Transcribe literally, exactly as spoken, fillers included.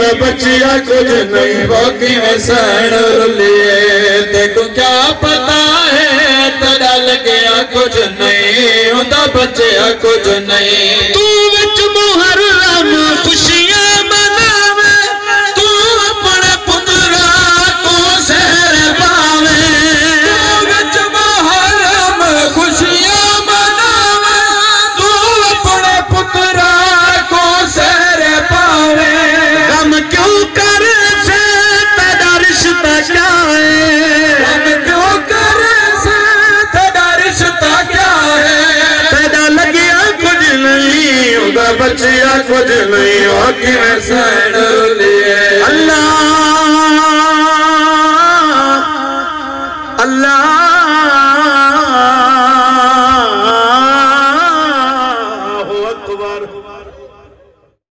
बचिया कुछ नहीं वो किवें सहन रुलिए तेको क्या पता है तेरा लग्या कुछ नहीं उंदा बचिया कुछ नहीं तू विच मुहर्रम खुशियां मनावे तू अपने पुत्रा को सहर पावे तू विच मुहर्रम खुशियां मनावे तू अपने पुत्रा को सहर पावे गम क्यों कर से तेरा रिश्ता क्या है गम क्यों कर से तेरा रिश्ता क्या है तेरा लग्या कुछ नहीं बचिया कुछ नहीं हो कि मैं सहन